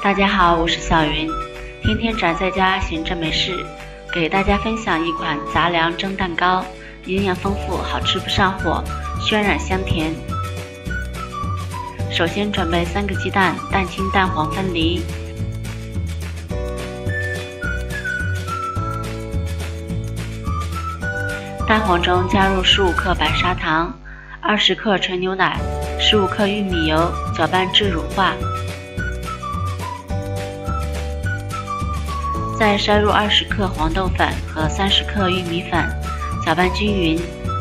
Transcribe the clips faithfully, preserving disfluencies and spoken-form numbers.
大家好，我是小云，天天宅在家闲着没事，给大家分享一款杂粮蒸蛋糕，营养丰富，好吃不上火，渲染香甜。首先准备三个鸡蛋，蛋清蛋黄分离。蛋黄中加入十五克白砂糖，二十克纯牛奶，十五克玉米油，搅拌至乳化。再筛入二十克黄豆粉和三十克玉米粉，搅拌均匀。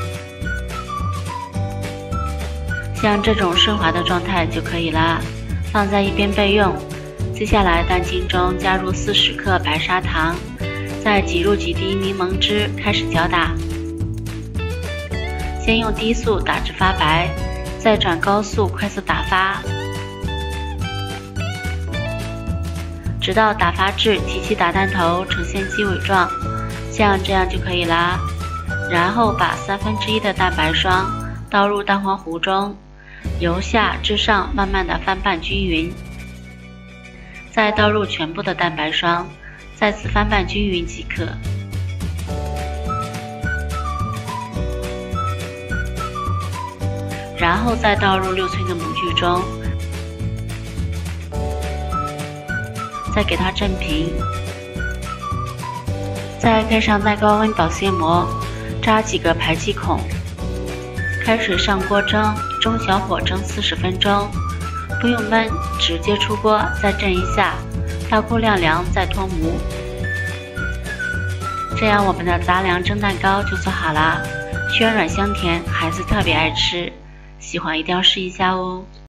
像这种顺滑的状态就可以啦，放在一边备用。接下来蛋清中加入四十克白砂糖，再挤入几滴柠檬汁，开始搅打。先用低速打至发白，再转高速快速打发，直到打发至提起打蛋头呈现鸡尾状，像这样就可以啦。然后把三分之一的蛋白霜倒入蛋黄糊中，由下至上慢慢的翻拌均匀，再倒入全部的蛋白霜，再次翻拌均匀即可。然后再倒入六寸的模具中，再给它震平，再盖上耐高温保鲜膜，扎几个排气孔。开水上锅蒸，中小火蒸四十分钟，不用焖，直接出锅，再震一下，到锅晾凉再脱模。这样我们的杂粮蒸蛋糕就做好啦，暄软香甜，孩子特别爱吃，喜欢一定要试一下哦。